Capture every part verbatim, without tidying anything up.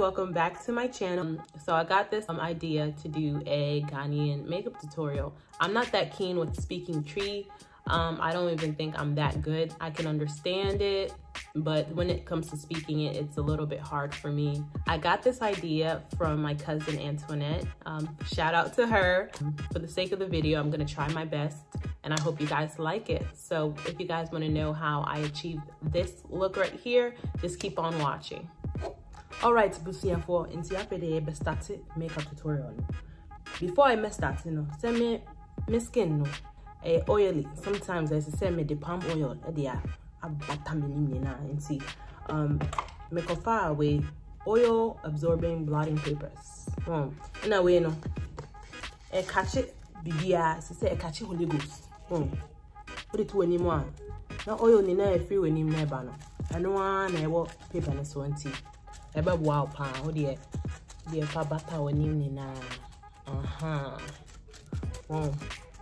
welcome back to my channel. So I got this um, idea to do a Ghanaian makeup tutorial. I'm not that keen with speaking tree. Um, I don't even think I'm that good. I can understand it, but when it comes to speaking it, it's a little bit hard for me. I got this idea from my cousin Antoinette. Um, shout out to her. For the sake of the video, I'm gonna try my best and I hope you guys like it. So if you guys wanna know how I achieved this look right here, just keep on watching. All right, Busia for Intiapede, be started makeup tutorial. Before I mess start, you know, send me my skin no. Eh, oily. Sometimes I say me the palm oil. They are and see. Um, make a far away oil absorbing blotting papers. Um, in a way no. A catch it, bibia. Say a catch it Holy Ghost. Um, put it to anymore. Now oil ni na free when him never no. I know one I walk paper and so on tea. Eba wow pa. Oh dear, dear pa bata when him ni na. Uh huh. Um.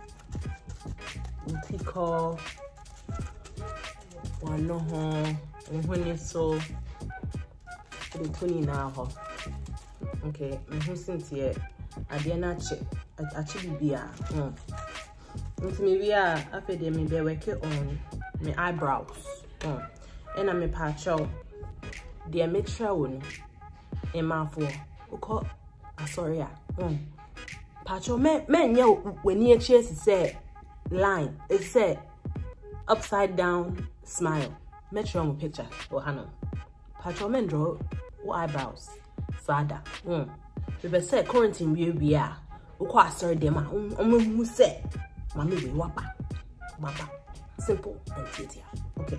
Call one no home and when you saw the twenty now. Okay, my husband here. I did not check. Actually, be a maybe after they may be working on my eyebrows. Um, and I'm a patch out the metro one in my for okay. Sorry, um, patch out men men yo when you chase say. Line, it said upside down smile. Metro on picture or Hannah. Patrolman draw or eyebrows. Sada. Um, we said quarantine will be a quite sorry, dear man. Um, who said, Mammy, we wapa. Wapa. Simple and easier. Okay.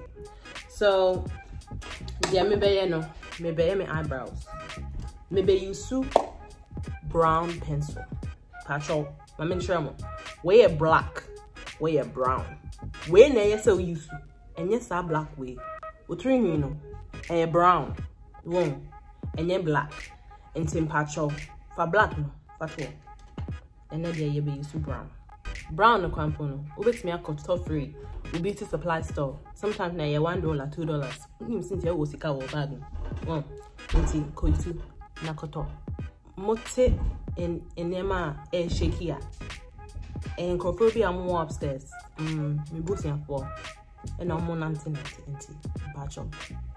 So, yeah, maybe you know, maybe my eyebrows. Maybe you soup brown pencil. Patrol, my main trauma. Wear black. Wear brown. Way na so used to. And yes, a black way. We train you know. A brown. One. And then black. And tin patcho. For black no. For two. And then there you be used to brown. Brown no kwampo. Ubet me a cut top free. We be to supply store. Sometimes na ye one dollar, two dollars. You since you go sika or bag. One. Inti koitu na koto. Mote in enema e shakia. And Crophobi are more upstairs. Um, me boosting for and I'm more nineteen ninety patch up.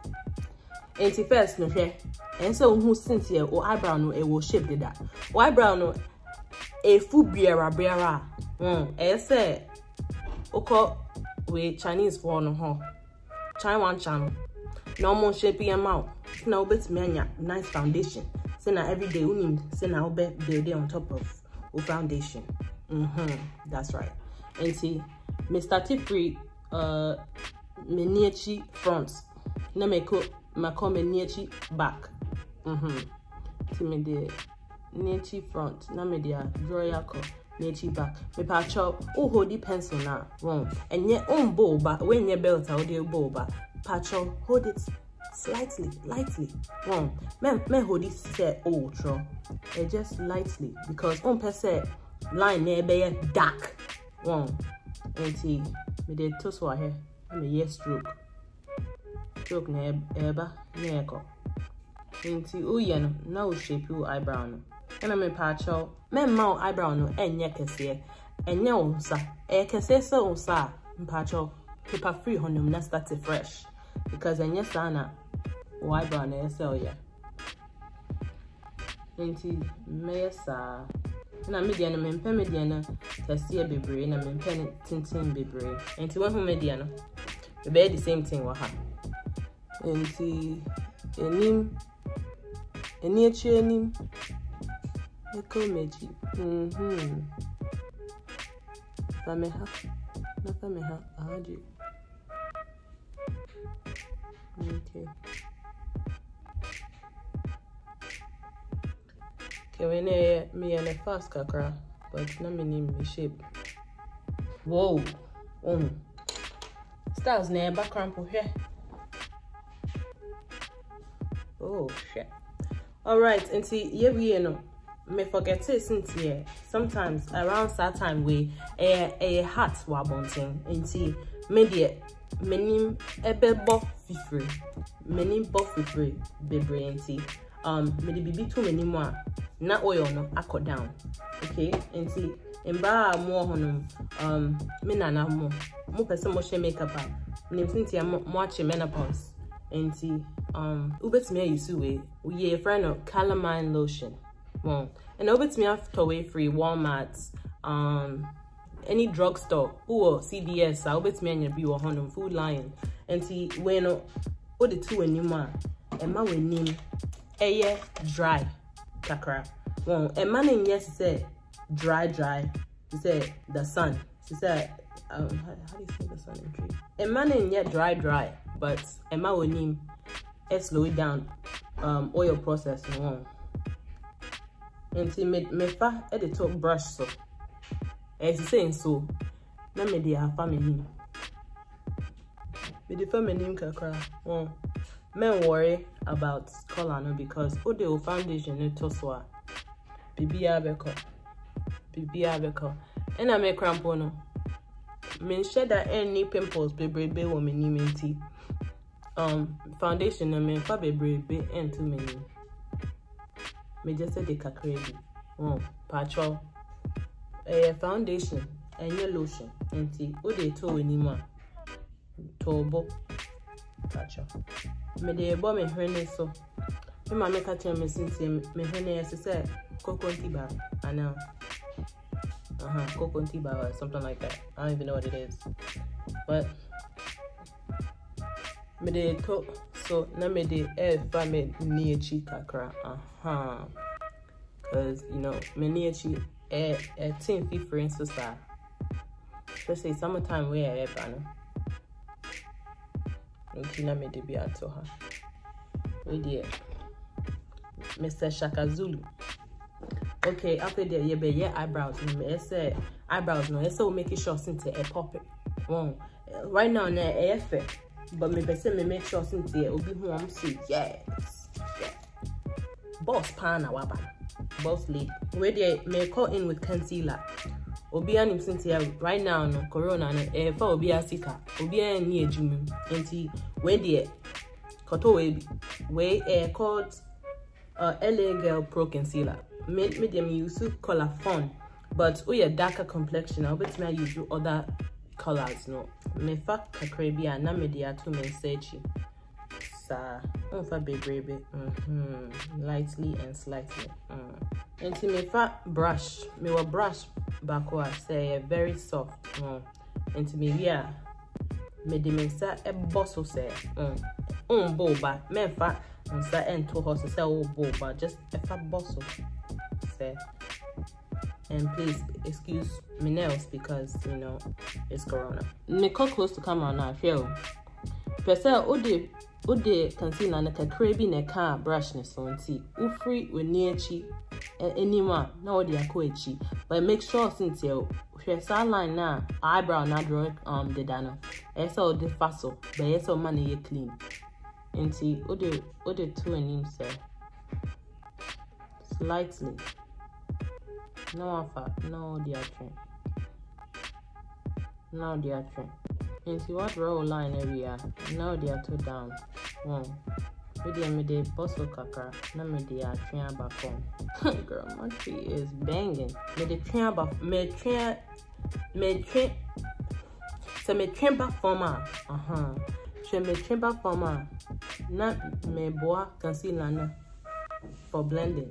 And first, no hair. And so who since here or eyebrow no, it will shape the that. Why brown no a full beera beera. Um, I say, okay, with Chinese for no ho. China one channel. No more shaping your mouth. Now, bet me nice foundation. So now every day we need, so now bet build on top of a foundation. Mm-hmm, that's right. And see, me started free uh me near chi front. Na me ko ma come near chi back. Mm-hmm. See me the near chi front. Na me dia draw ya ko near chi back. Me pa chop oh hold the pencil now. Wrong. And yet on bow back when your belt out there bow back. Pa chop hold it slightly, lightly. Wrong. Me me hold it set ultra. It just lightly because on per se line there be dark. One. And see, me de toss wa here. I'm a yes stroke. Stroke ne eba ne eko. And see, oh yeah no, now shape your eyebrow no. And I'm a patch out. Me mouth eyebrow no enye kese. Enye onsa. E kese so onsa. Patch out. Paper free honum na start fresh. Because enye sana o eyebrow na sell ya. And see, me sa. Na mediana me mpe mediana tasia bebre na me mpe tintin bebre enti when hu mediana we be the same thing wa ha enti enim eni echi enim e ko meji mhm fame ha na fame ha aji okay. Okay, me and a fast kakra, but na me name me shape. Whoa, um, styles near background for here. Oh shit. All right, and see, yeah, we you know, me forget it since here. Sometimes around that time we a a hat wabonting, and see, media menim ebe bo fifre, menim bo fifre, bebre and see. um me the bibi to many more na oil no akọ down. Okay, and see in ba more honum um me nana mo mo person mo she makeup up nim sinti mo ache menopause and see um ubet me use we we a friend of calamine lotion. Well, and ubet me after way free Walmart, um any drugstore or C V S, I ubet me and be or honum Food Lion and see when no o the two anymore and ma we nim eye dry kakra. Well, a man in yes say dry dry. She said the sun. She said um how, how do you say the sun in tree? A man in yet dry dry, but a man will name it slow it down um oil process no. And she made me fa at the top brush so. As you saying so, na me dey have family. Me the family kakra. Oh, men worry about color no because o the foundation no to so. Bibi abeko. Bibi abeko. And I make cramp no. Me share that any pimples baby baby wo me ni minti. Um foundation no me fa baby baby and too many. Me just say the kakrebi. Oh, patcho. A foundation and your lotion. Enti o de to anymore. Tobo. Patcho. Me de bo me hwene so. Me ma make a tell me since me hwene as say cocoa tea bar. I know. Uh-huh, cocoa tea bar or something like that. I don't even know what it is. But me de to so na me de e fa me ni echi kakra. Uh-huh. Cause you know, me ni echi e e tin fi for instance. Especially summertime where I ever no. Okay, na me de be ato her. We did. Mister Shaka Zulu. Okay, after that, you be your eyebrows. I say eyebrows no. I say we make it sure since a pop it. Well, right now na a effect, but me say me make sure since it will be who I'm see. Yes, yeah. Boss pana waba, boss lead. Where they may call in with concealer. Obi anim since right now no corona no. Eh, for obi asika. Obi a ni ejumi. Enti when they koto we we eh called uh L A Girl Pro Concealer. Made me them use color fun, but oh yeah darker complexion. I'll bet me use other colors no. Me fa kakrabia na me dia to me searchy. Sa on fa baby mhm lightly and slightly. Mm. And me fa brush. Me wa brush backwa say very soft. Mm. And me yeah me de me sa e bosso say. Mm. On boba me fa on sa en to horse say oh boba just e fa bosso. And please excuse me nails because you know it's corona. Me call close to camera now. Feel. Pesa ode ode concealer na kakrebi na ka brush ne so nti. Ufri we ni echi anymore. Na ode akoechi. But make sure since you share line na eyebrow na draw um the dano. Esa ode faso. But esa man ye clean. Nti ode ode two and him say slightly. No offer, no the train. No the train. Into what row line area? Now they are two down. One. With the midday bustle kakra. No me the train about phone. Girl, my tree is banging. Me the train about me train me train. So me train back for ma. Uh huh. She me train back for ma. Not me boa concealer na for blending.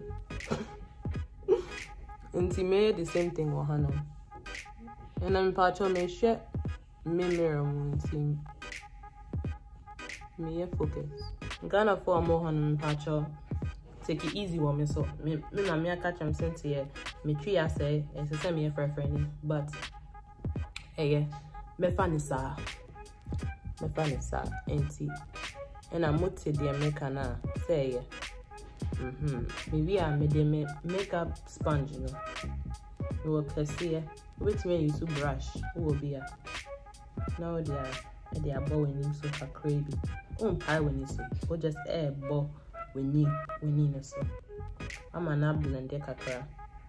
Inti the same thing with Hannah. And I'm patcho me share me mirror team. Me focus. Ghana for more Hannah patcho. Take it easy one me so me me na me catch am sent here. Me tree I say it's a me for friend but hey me fan is sa. Me fan is sa inti. And I'm muted the American na say mhm maybe I made them makeup sponge you know you will see which way you to brush who will be a now they are they are bowing him so for crazy on pie when you see or just air bow we need we need so I'm an apple and kakra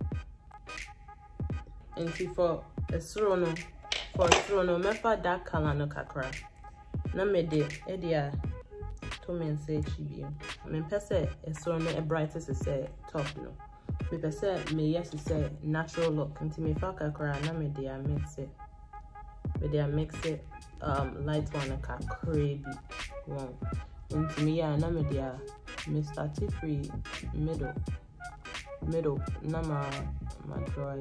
and see for a srono for srono mefa that color no kakra na me de e dia to me and say chibi. Me pese e so no e bright as say top no. Me pese me yes say natural look. Nti me fa kakra na me dey mix it. Me dey mix it um light one ka crazy one. Nti me ya na me dey me start free middle middle na ma ma dry.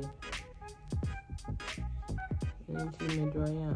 Nti me dry ya.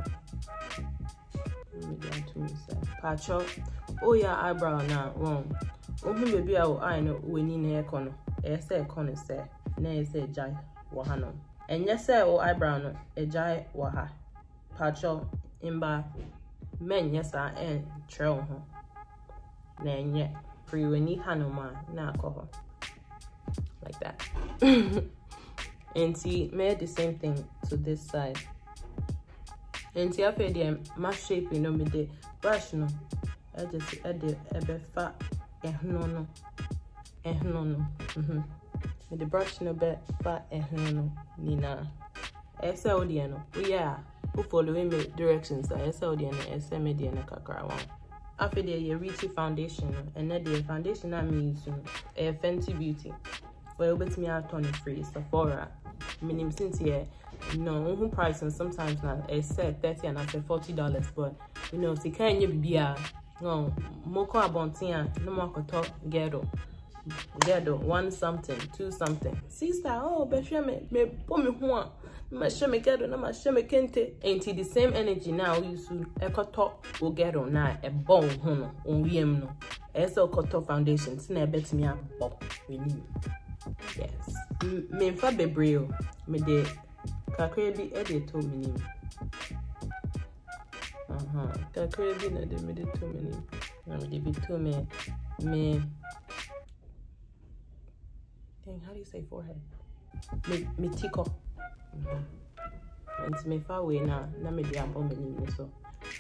Me dey to me say patcho. Oh yeah, eyebrow now wrong. Oh baby I know we need na ekono. E say ekono say na e say jai wa ha no. Enye say o eyebrow no e jai wa ha. Patcho imba men yes I en trail ho. Na enye free we need ha no ma na akọ like that. And see made the same thing to this side. And see after them my shape you know me the brush no. I just add the ebe fa eh no no eh no no mhm with the brush no be fa eh no no nina ese odi no we are who following me directions I ese odi no ese me dey na kakra wan after the ye reach foundation and na the foundation I me use no e Fenty Beauty well bet me out on free Sephora minimum since here no who price and sometimes now it said thirty and I said forty dollars but you know see can you be a no, moko abontia, no more talk ghetto. Ghetto, one something, two something. Sister, oh, but me, me, put me one. My shame ghetto, no, my shame kente. Ain't the same energy now, you soon. Echo talk, will ghetto now, a bone, hono, on we am no. Eso koto foundation, sina bet me up, bop, we need. Yes. Me fa bebreo, me de, kakre bi edit to me. Uh-huh. Kakre bi na de me de to me. Na me de bi to me. Me. Dang, how do you say forehead? Me me tiko. Mm-hmm. And me fa we na na me de abo me ni so.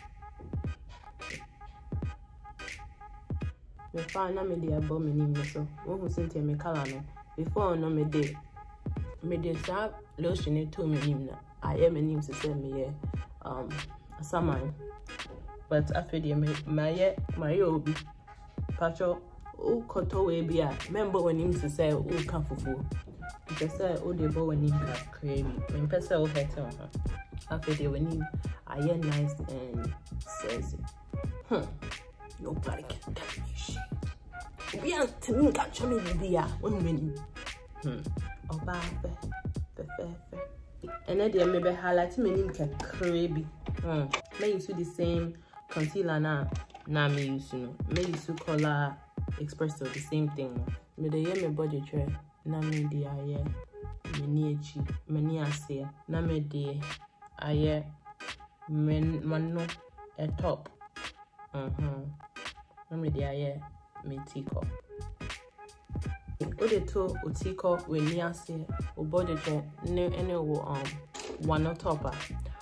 Me fa na me de abo me ni so. Wo hu sente me kala no. Before no me de me de sa lotion to me ni na. Aye me ni se say me ye um Saman, but after the my my obi patcho o koto we bia member when him to say o ka fufu because say o de bo when him ka creamy when person o het on her after the when him aye nice and says hmm nobody can tell me shit obi an timi ka cho me bia when me hmm oba fe fe fe and then they may be highlight me name ka creamy. Hmm. May use the same concealer now. Now me use no. May use color espresso the same thing. Me the year me body tray. Now me the aye. Me ni echi. Me ni ase. Now me the aye. Me mano a top. Uh huh. Now me the aye. Me tiko. O de to o tiko we ni ase. O body tray. Ne ene wo um one on topper.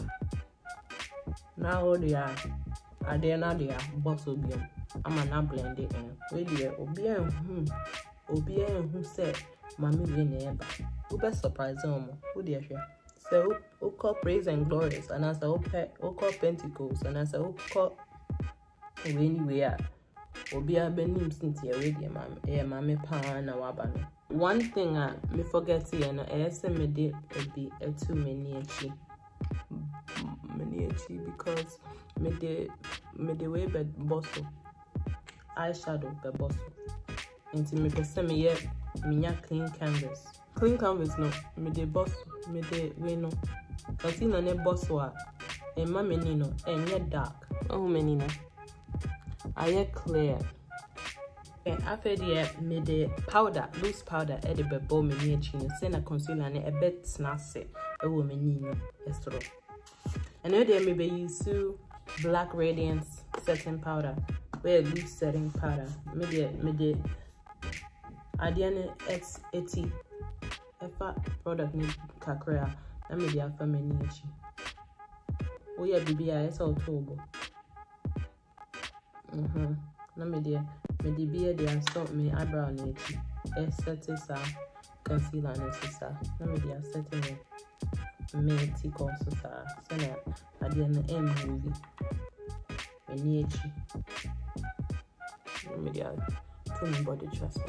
Now they are, are they now they are bottle beam. I'm not blend it in. We dear, Obia whom, Obia who said, Mammy Vineba. Who best surprise home? Who dear share? So, who call praise and glorious, and as a who call Pentecost, and as a who call anywhere. Obia Benim since you're ready, ma'am, eh, mammy pan, wabano. One thing I me forget here, and I estimate me be a too many she. Many because me de me de way be bosso eyeshadow be bosso until me person me ye me clean canvas clean canvas no me de bosso me de we no concealer ne bosso a e ma me ni no enye dark oh me ni no aye clear and after the me de powder loose powder e de be bo me ni echi no say na concealer ne e bet snase e wo me ni no estro. And then there may be use black radiance setting powder, where loose setting powder. Maybe maybe Adiane X eighty. Efa product need kakrea. Na maybe a family niche. Oh yeah, baby, I saw Tobo. Mhm. Na maybe maybe be there stop me eyebrow niche. E set is a concealer necessary. Na maybe a setting it. Me tiko so sa so na ade na em movie eni echi media to me body trust.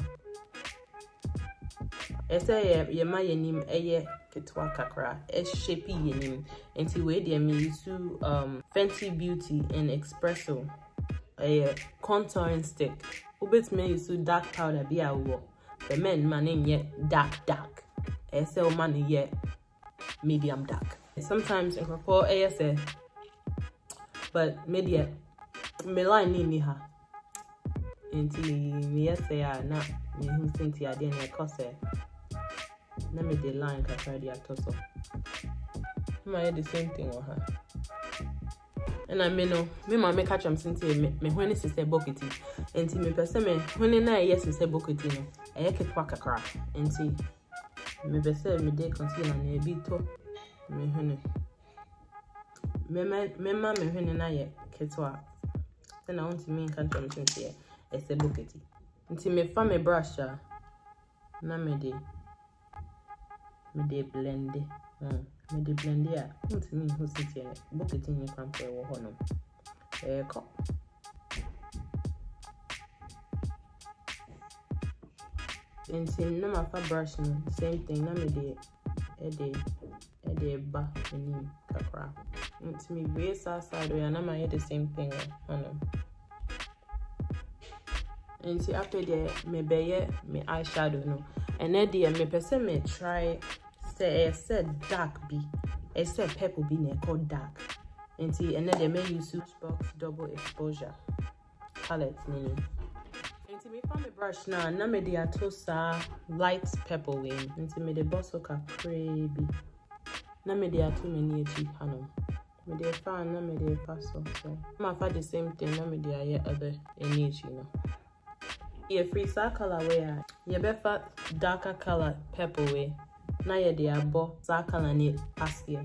I say ye ma yenim eye ketwa kakra e shape yenim enti we dey me use um Fenty Beauty and Espresso a contouring stick. Ubet me use dark powder be a wo. The men man yet dark dark. I say man yet medium dark. Sometimes in for A S A but media me line ni ha. Enti me say na me hu senti ade na cause na me the line kakra dia toso. I the same thing with her. And I mean, no, me ma me catch am since me me when is say buckety. Enti me pese me when na yes say buckety no. E ke kwa kakra. Enti me pese me dey concealer na e bi to me hene. Me me ma me hene na ye ketwa. Then I want to me catch am since e say buckety. Enti me fa me brush na me dey me dey blend it. Mm. Me dey blend it. Don't me who sit here. Bucket in your camp or honor. Eh, cup. And see, no matter brush, no same thing. Na me dey, eh dey, eh dey ba me kakra. It's me raise side way, and na me the same thing. Honor. And see after that, me be me eyeshadow no. And then the me person me try. Say, I said dark B. I said purple B ne called dark. And see, and then they may use Smashbox double exposure palette meaning. And see, me found the brush now. Now me the atosa light purple wing. And see, me the bosoka crazy. Now me the atu many echi hanum. Me the fan. Now me the faso. So I'm find the same thing. Now me the aye other any echi no. Yeah, free sa color where you better darker color purple way. Na ye de abo sa color ni past year.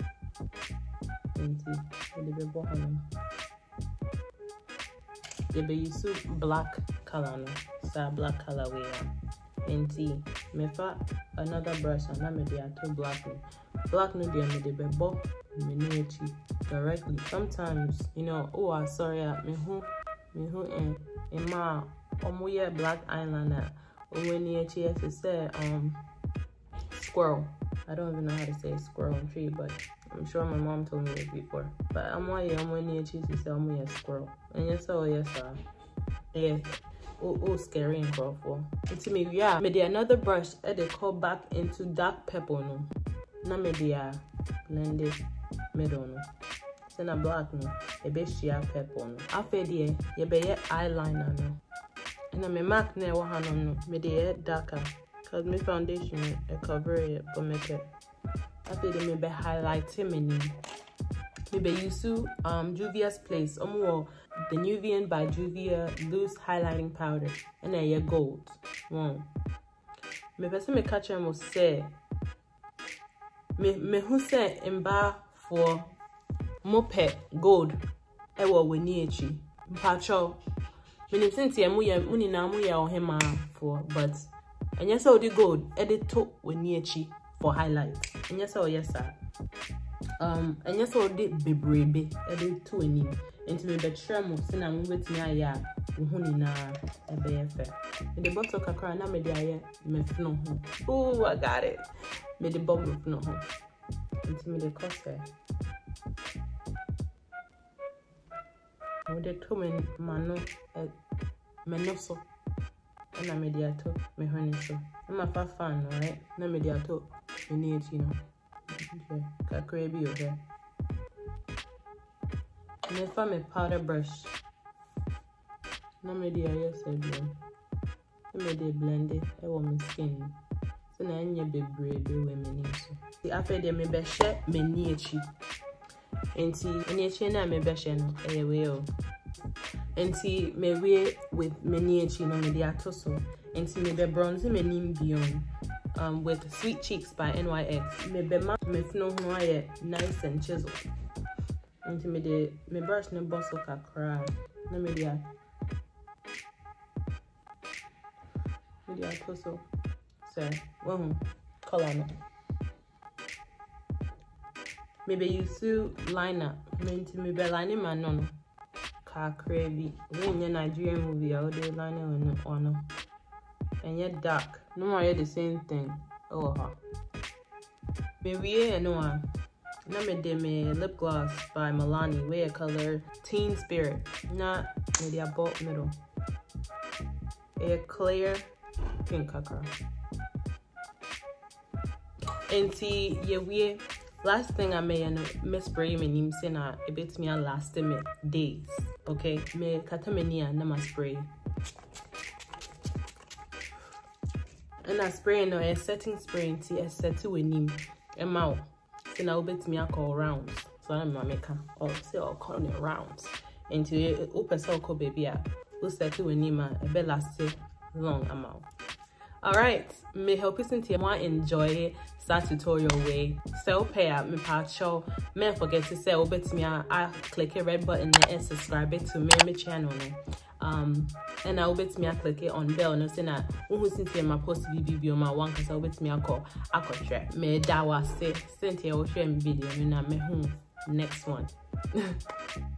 Enti de be bo hanu. De be use black color no. Sa black color we are. Enti me fa another brush and na me de ato black no. Black no de me de be bo me ni echi directly. Sometimes, you know, oh ah sorry me hu me hu en en ma omo ye black eyeliner. O when echi yes say um squirrel. I don't even know how to say squirrel on tree, but I'm sure my mom told me it before. But I'm why I'm when you choose to say I'm a squirrel. And yes, oh yes, sir. Yeah. Oh, oh, scary and powerful. It's me, yeah. Me another brush, I they call back into dark purple no. Na me dia blend it middle no. Then a black no. A bit sheer purple no. After the you be eyeliner no. And I me mark ne wa hano no. Me dia darker. Cause my foundation I cover it but make it. After they maybe highlight me maybe use um Juvia's Place um the Nuvian by Juvia loose highlighting powder and then your gold. Wow. Me person me catch them must say me me who say imba for mope gold ewa weni echi mpacho me ni since ye mu ye mu ni na mu ye ohema for but and yes, all the gold edit to when near chi for highlight. And yes, oh yes, sir. Um, and yes, all the baby edit to any into me better most and I'm with me. Ya, Huni na a bear fair. In the bottle of cry, now me there, me no. Oh, I got it. Me the bubble of no home. Into me the cost there. With the two men, mano, menoso. And I made the ato, me honey so. I'm a far fan, right? Na me the ato, you need you know. Okay, got crabby over. And if I'm a powder brush, na me the yes I do. I made it blend it. I want my skin. So now I'm your baby baby women so. The after they me be share me near chi. And see, and you chain na me be share no. Eh well. And see me we with many you know me the atoso and see me be bronzing me name beyond um with Sweet Cheeks by N Y X me be ma me fno ho nice and chisel and see me the me brush no boss kakra na me the me the atoso so well color no maybe you see liner me me be lining my no car crazy. When you're Nigerian movie, I would line on on and yet dark. No more the same thing. Oh, huh. Maybe I know. Number me lip gloss by Milani. Wear color Teen Spirit. Not maybe a bolt middle. A clear pink color. And see, yeah, we last thing I may me spray me name say na a bit me last me days. Okay, me katamania na ma spray. And I spray no a setting spray into a set to him a mouth. So now bit me call rounds. So I'm my maker or say all calling it rounds. Into it open circle baby up. We'll set to him a bit last long amount. Alright, me help you to want enjoy it. Start tutorial way. So pay up me part show. Me forget to say over to me I click a red button and subscribe it to me, my channel. Um and I'll bet me I click it on bell no say na who Cynthia my post video my one cause I'll bet me I call I could share. Me that was say Cynthia will share my video and I me home next one.